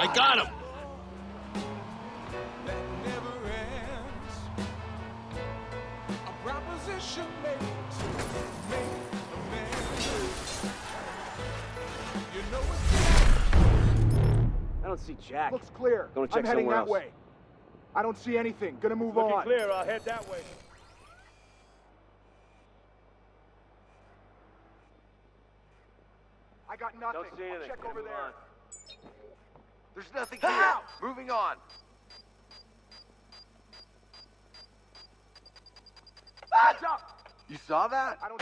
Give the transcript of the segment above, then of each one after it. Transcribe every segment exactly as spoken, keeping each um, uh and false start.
I got him! I don't see Jack. Looks clear. Gonna check I'm heading somewhere that else. way. I don't see anything. Gonna move Looking on. clear, I'll head that way. I got nothing. Don't see I'll anything. check Gonna over move there. on. There's nothing here. Moving on. Heads up! You saw that? I don't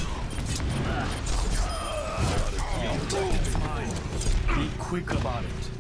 Be quick about it.